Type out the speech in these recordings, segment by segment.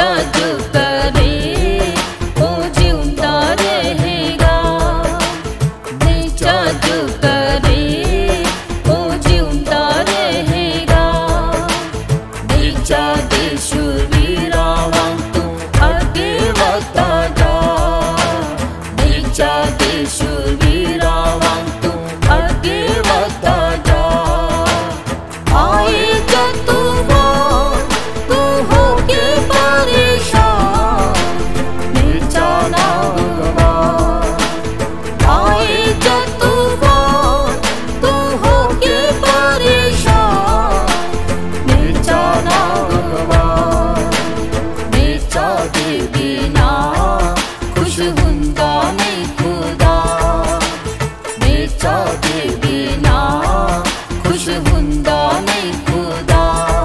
जो करे वो जिंदा रहेगा। नेचा जो करे वो जिंदा रहेगा। नेचा दे शूरवीरावान तू आगे बढ़ता जा। नेचा दे शूरवीरावान तू आगे बढ़ता जा। आएगा तूफान तू होके परेशान, नेचा ना गवा। आएगा तूफान तू होके परेशान, नेचा ना गवा। नेचा दे बिना खुश हुंदा नहीं खुदा। नेचा दे बिना खुश हुंदा नहीं खुदा।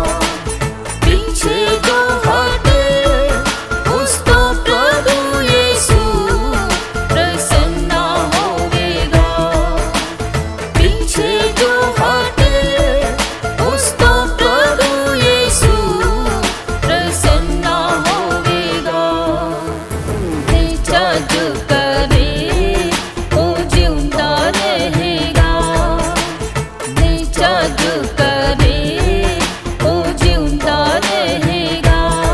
पीछे जो हटे उसको प्रभु यीशु प्रसन्न होवेगा। पीछे जो हटे उसको प्रभु यीशु प्रसन्न होवेगा। नेचा जो करे वो जिंदा रहेगा। नेचा जो करे वो जिंदा रहेगा।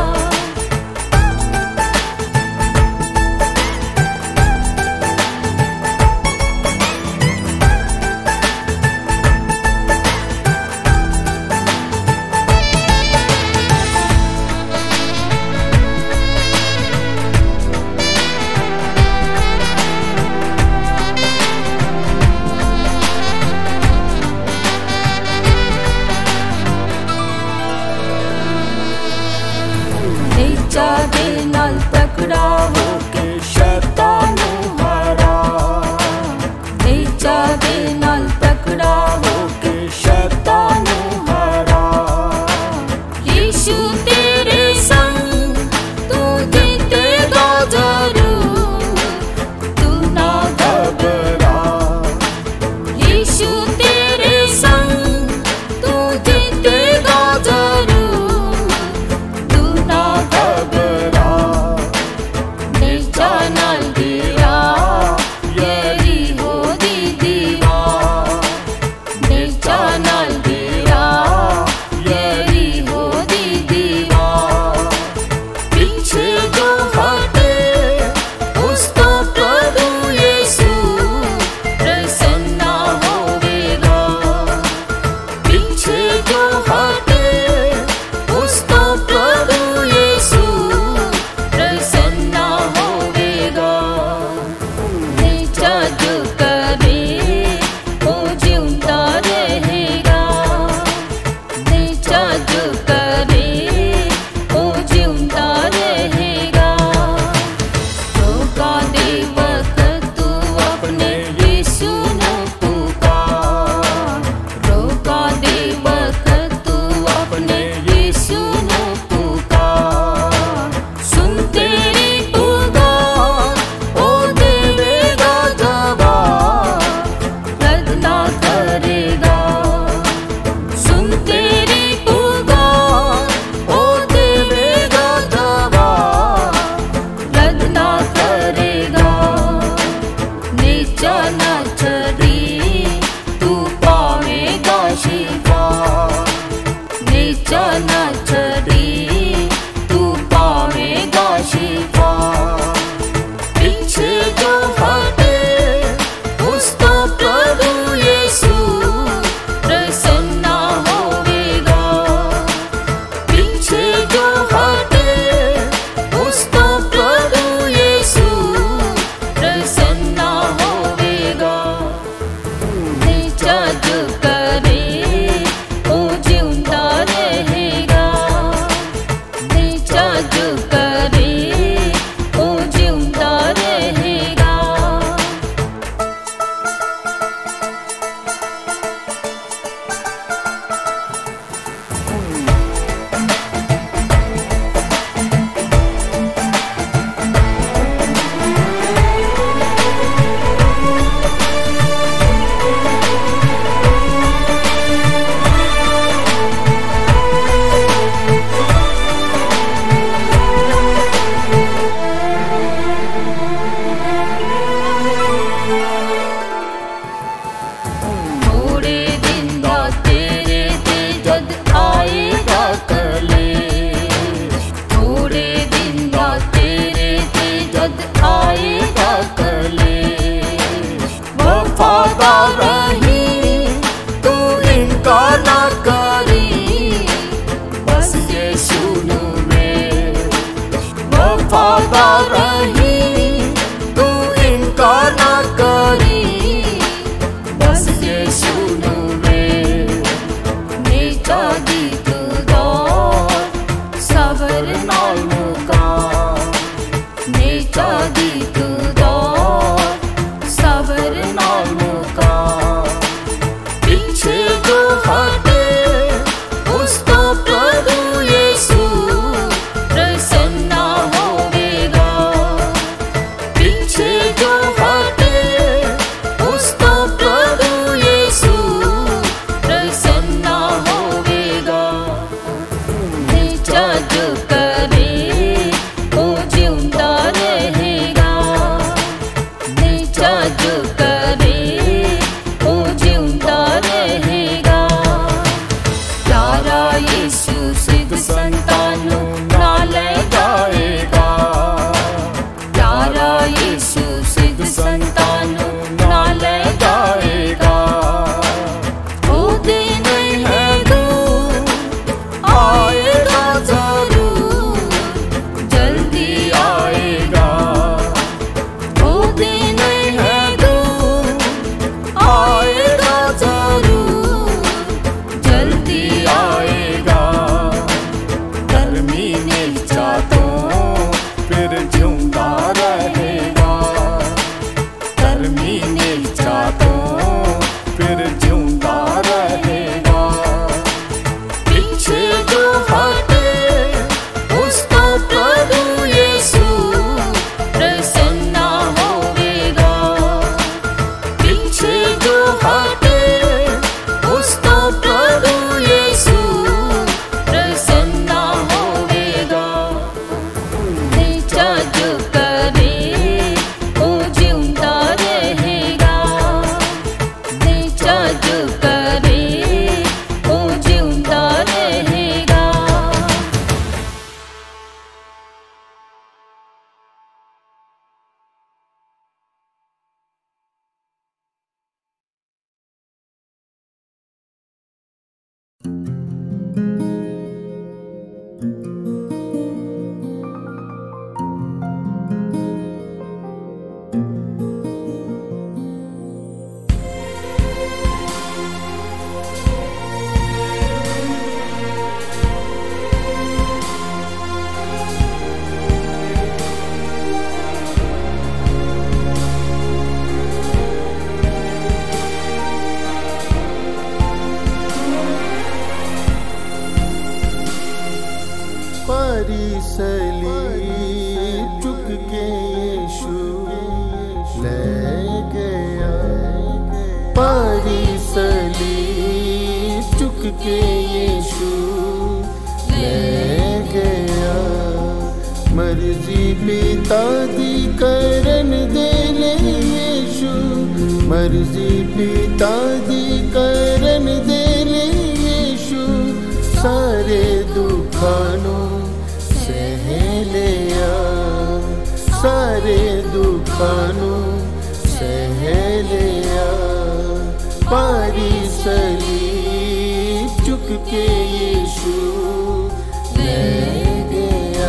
नेचा दे नाल तकड़ा होके शैतान नू हरा। नेचा दे नाल तकड़ा होके शैतान नू हरा। यीशु तेरे संग तू जीतेगा जरूर, तू ना घबरा। यीशु तेरे संग तू जीतेगा जरूर, तू ना घबरा। नेचा नाल दिया यरी हो दी दीवा। नेचा नाल दिया यरी हो दी दीवा। पीछे जो हटे उसको प्रभु यीशु प्रसन्न होवेगा। पीछे जो हटे उसको प्रभु यीशु प्रसन्न होवेगा। नेचा जो करे वो जिंदा रहेगा। नेचा जो करे वो जिंदा रहेगा। रोका दे वक्त तू अपने यीशु नू पुकार। रोका दे वक्त तू अपने यीशु नू पुकार। सुन तेरी पुकार ओ देवेगा जवाब, रद्द ना करेगा। सुन तेरी पुकार ओ देवेगा जवाब, रद्द ना करेगा। नेचा ना छड़ी तू पावेगा शिफा। नेचा ना छड़ी तू पावेगा शिफा। पीछे जो हटे उसको प्रभु यीशु प्रसन्न होवेगा। पीछे जो हटे उसको प्रभु यीशु प्रसन्न होवेगा। नेचा जो करे वो जिंदा रहेगा। नेचा जो करे वो जिंदा रहेगा। वादा रही, तू इनकार ना करी, बस यीशु नुवे नेचा दी तू दौर, सबर नाल मुका, नेचा दी तू दौर, सबर नाल मुका, पीछे जो हटे उस तो प्रभु यीशु प्रसन्न होवेगा, पीछे जो हटे उस तो प्रभु यीशु प्रसन्न होवेगा, नेचा जो करे वो जिंदा रहेगा, नेचा जो करे वो जिंदा रहेगा, प्यारा यीशु सिद्ध संतानों नाले गाएगा, प्यारा यीशु सिद्ध संतानों नाले गाएगा, वो दिन है दूर आएगा जरूर, जल्दी आएगा, वो दिन है दूर आएगा जरूर, जल्दी आएगा, गर्मी नहीं चाहता फिर जिंदा रहेगा, गर्मी नहीं चाहता फिर जिंदा रहेगा, पीछे जो हटे उस तो प्रभु यीशु प्रसन्न होवेगा, पीछे जो हटे उस तो प्रभु यीशु प्रसन्न होवेगा, नेचा जो करे वो जिंदा रहेगा, नेचा जो करे वो जिंदा रहेगा। परिसली चुक के यीशु ले गया, परिसली चुक के यीशु ले गया, मर्जी पिता दी करन दे ले यीशु, मर्जी पिता दी करन दे ले यीशु, सारे दुखानों सह लिया, सारे दुखानों सह लिया, परिसली चुक के यीशु ले गया,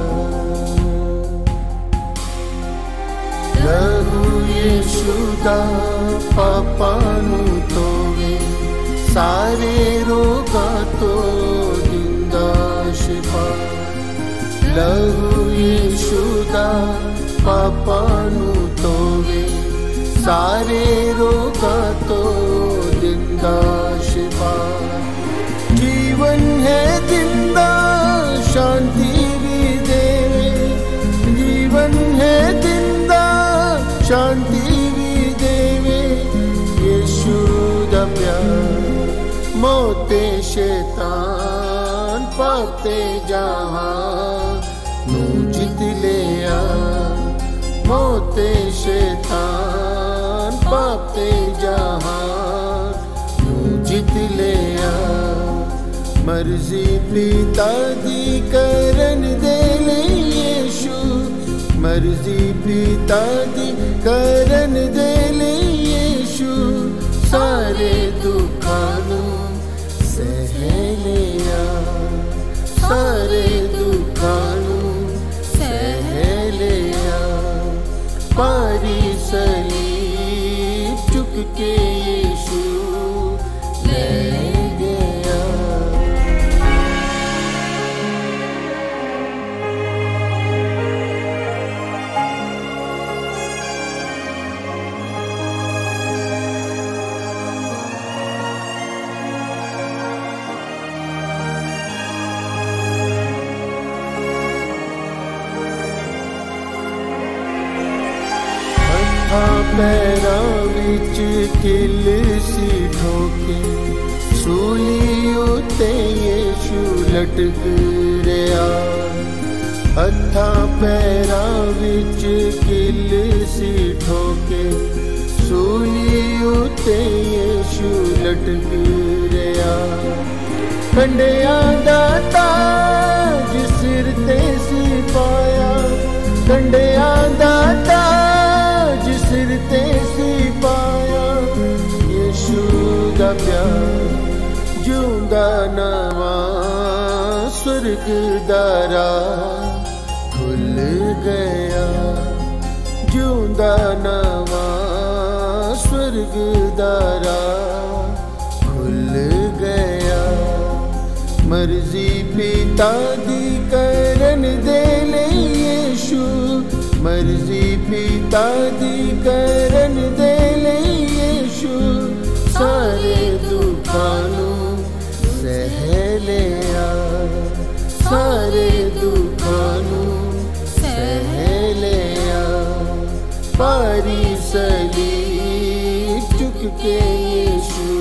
लहू यीशु दा पापा नू धोवे, सारे रोगां तो दिंदा शिफा, लहू यीशु दा पापा नू धोवे, सारे रोगां तो दिंदा शिफा, जीवन है दिंदा शांति भी देवे, जीवन है दिंदा शांति भी देवे, यीशु दा प्यार मोते शैतान पाते जहां नू जित लिया, मोते शैतान पाते जहां नू जित लिया, मर्जी पिता दी करन दे ले यीशु, मर्जी पिता दी करन दे ले यीशु, सारे दुखानू सह लिया, सारे दुखानू सह पैरां विच किल सी ठोके सूली उते यीशु लटक रहा। हत्थां पैरां विच किल सी ठोके सूली उते यीशु लटक रहा। कंडियां दा ताज सिर ते सी पाया, कंडियां दा ताज सिर ते सी पाया। यीशु दा प्यार जिउंदा नवां स्वर्ग दा राह खुल गया। जिउंदा नवां स्वर्ग दा राह खुल गया। मर्जी पिता दी करन दे ले यीशु, मर्जी पिता दी करन दे ले यीशु। सारे दुखां नूं सह लिया, सारे दुखां नूं सह लिया। भारी सलीब चुक के यीशु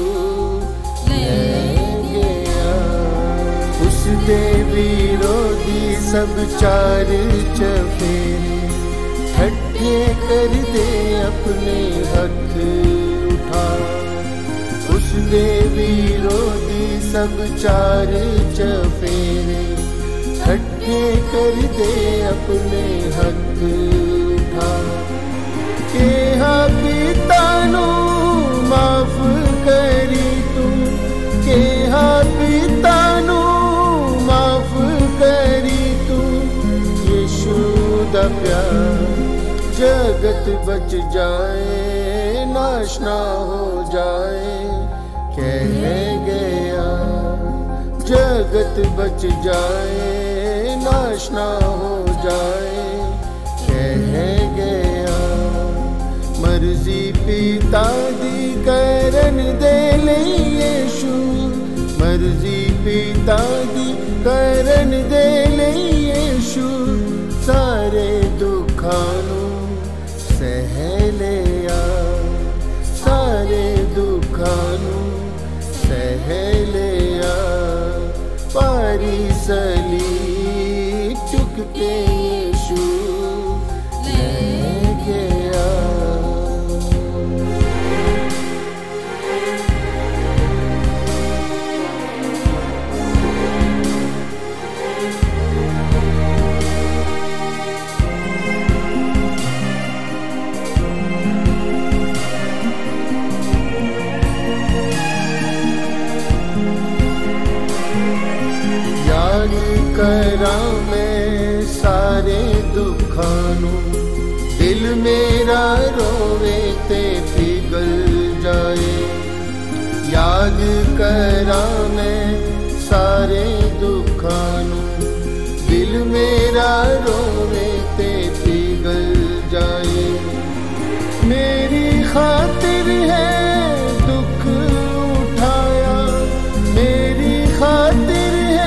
उसदे विरोधी सब चार चफेरे ठट्ठे कर दे अपने हथ उठा। उसदे विरोधी सब चार चफेरे ठट्ठे कर दे अपने हथ उठा। केहा पिता नू माफ करी तू, केहा पिता नू माफ करी तू। यीशु दा प्यार जगत बच जाए, नाश ना हो जाए कह गया। जगत बच जाए, नाश ना हो जाए कह गया। मर्जी पिता दी करन दे ले यीशु, मर्जी पिता दी करन दे ले यीशु। सारे दुखां नूं सह लिया, सारे दुखां नूं सह लिया। भारी सलीब चुक के यीशु ले गया। करां मैं सारे दुखां नूं, दिल मेरा रोवे ते पिघल जाए। याद करां मैं सारे दुखां नूं, दिल मेरा रोवे ते पिघल जाए। मेरी खातिर है दुख उठाया, मेरी खातिर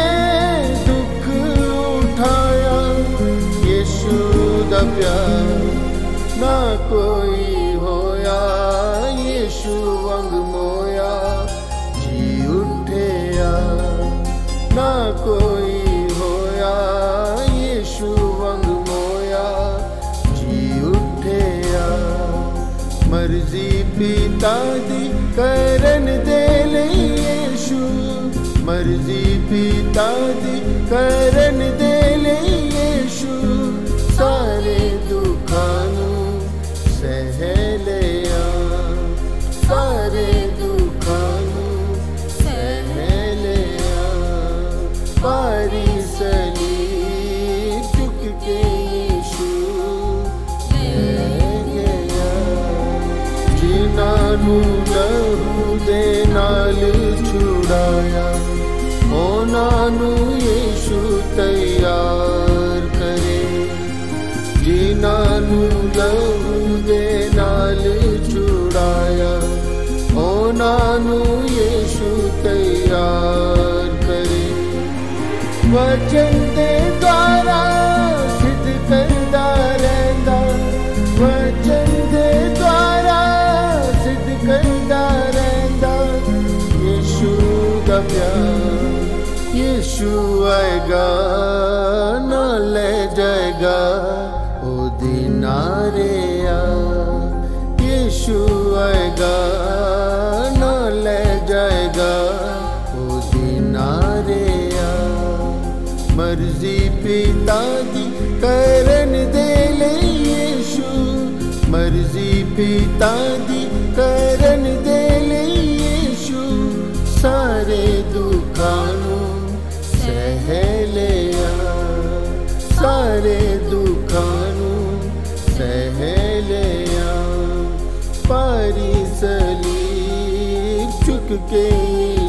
प्यार ना कोई होया। यीशु वंग मोया जी उठया, ना कोई होया। यीशु वंग मोया जी उठया। मर्जी पिता दी करन दे ले यीशु, मर्जी पिता दी करन दे ले यीशु। सारे दुखां नूं सह लिया, सारे दुखां नूं सह लिया। भारी सलीब चुक के यीशु ले गया। जिन्हां नूं लहू दे नाल छुड़ाया, उन्हां नूं यीशु तैयार करे। जिन्हां नूं लहू दे नाल छुड़ाया, उन्हां नूं यीशु तैयार करे। वचन दे द्वारा सिद्ध करदा रहिंदा, वचन दे द्वारा आएगा ना ले जाएगा ओ दिनारे आ। यीशु आएगा ना ले जाएगा ओ दिनारे आ। मर्जी पिता दी करन दे ले यीशु, मर्जी पिता दी करन दे ले यीशु। सारे दुखानू सह लिया, सारे दुखानू सह लिया। पारी सलीब चुक के